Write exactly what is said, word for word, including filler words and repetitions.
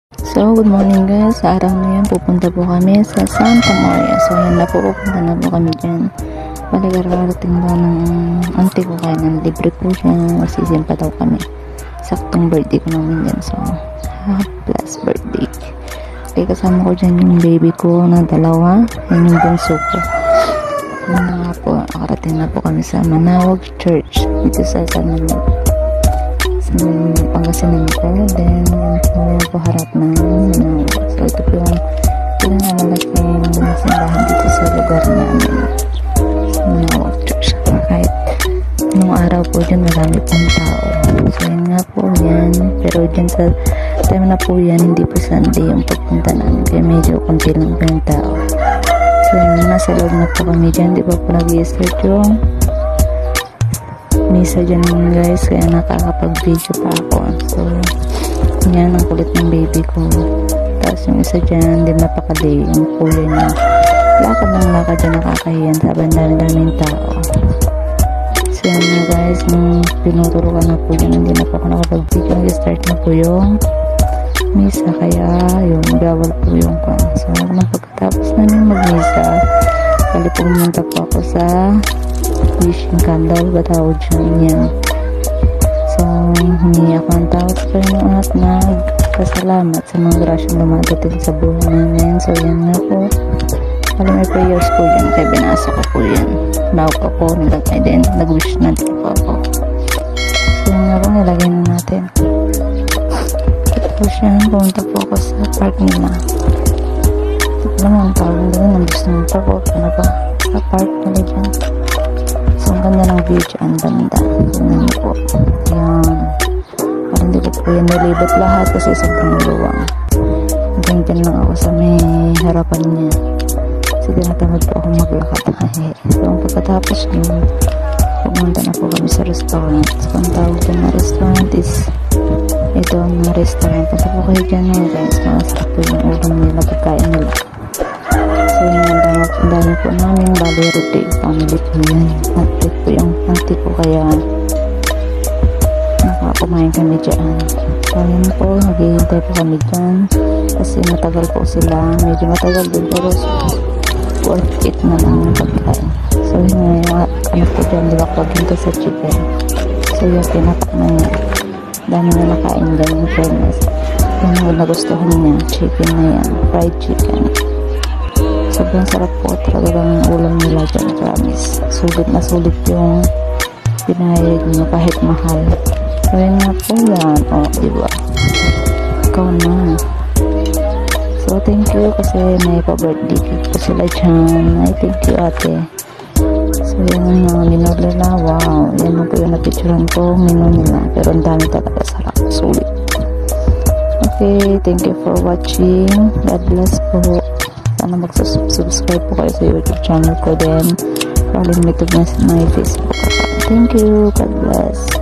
So, good morning guys. Sa araw na yan, pupunta po kami sa Santa Maria. So, yan na po, pupunta na po kami dyan. Baligarating daw ng auntie ko, kaya nang libre po siya. Magsisimpa daw kami. Saktong birthday ko namin dyan. So, happy blessed birthday. Okay, kasama ko dyan yung baby ko na dalawa. Yan yung bunso ko. Yan na nga po, nakarating na po kami sa Manawag Church. Dito sa San Manuel. Sa Pangasinan ko. Then, yan po yung po harap na Manawag. So, ito po yung pinakamalaking simbahan dito sa lugar namin. Sa Manawag Church. Kahit nung araw po dyan, marami pong tao. So, yan nga po yan. Pero dyan sa time na po yan, hindi po Sunday yung pagpunta namin. Kaya medyo konti lang po yung tao. So, yun, nasa loob na po kami dyan. Di ba po nag-i-start yung misa dyan guys. Kaya nakakapag-video pa ako. So, yan ang kulit ng baby ko. Tapos yung isa dyan, din napakali. Yung kuya niya. Lakad ng lakad dyan, nakakahiyan. Sabi ang dami-daming tao. So, yan na guys. Nung pinuturukan na po dyan, hindi na po ako nakapag-video. Nag-start na po yung misa. Kaya, yun, bawal po yung kwan. So, nung pagkatapos namin mag-misa, kali pumunta po ako sa wishing candle, batawad dyan yan. So, humingi ako ng tawad sa Panginoon at nagpasalamat sa mga grasyang lumadating sa buhay namin. So, yan nga po. Kali may prayers po dyan, kaya binasa ko po yan. Bago ako, nilagay din, nag-wish na din po ako. So, yan nga po, nilagay na natin. Tapos yan, pumunta po ako sa park nila. Ito naman, ang tawag nila, nandun sa park, ano ba? Sa park nila dyan. So, ang ganda ng view dyan, banda. Tingnan niyo po. Ayan. Parang hindi ko po yan nilibot lahat kasi sobrang luwang. Naginggan lang ako sa may harapan niya. Kasi tinatamad po ako maglakad. So, ang pagkatapos yun, pumunta na po kami sa restaurant. So, ang tawag dyan na restaurant is ito ang restaurant. Punta po kayo dyan mga guys. Masarap po yung ulam nila, pagkain nila. So, yun ang dami, ang dami po namin. Bali, rote. Family po yan. Auntie po yung auntie ko. Kaya, nakakumain kami dyan. So, yun po. Naghihintay po kami dyan. Kasi matagal po sila. Medyo matagal din. Pero, worth it na lang yung pagkain. So, yun nga yung anak ko dyan. Liwak-wagin ko sa chicken. So, yung pinapak na niya. Dami na nakain dyan yung fairness. Yung nagustuhan niya. Chicken na yan. Fried chicken. Sobrang sarap po talagang ulam nila dyan, promise. Sulit na sulit yung pinahayag nyo kahit mahal. So, yun nga po yan. O, diba? Ikaw na. So, thank you kasi may pa-birthday cake po sila dyan. Ay, thank you ate. So, yun nga, menu nila. Wow. Yan na po yung napicturan ko. Menu nila. Pero ang dami talaga sarap. Sulit. Okay, thank you for watching. God bless po. Sana mag-subscribe po kayo sa YouTube channel ko din. Follow me to my Facebook account. Thank you. God bless.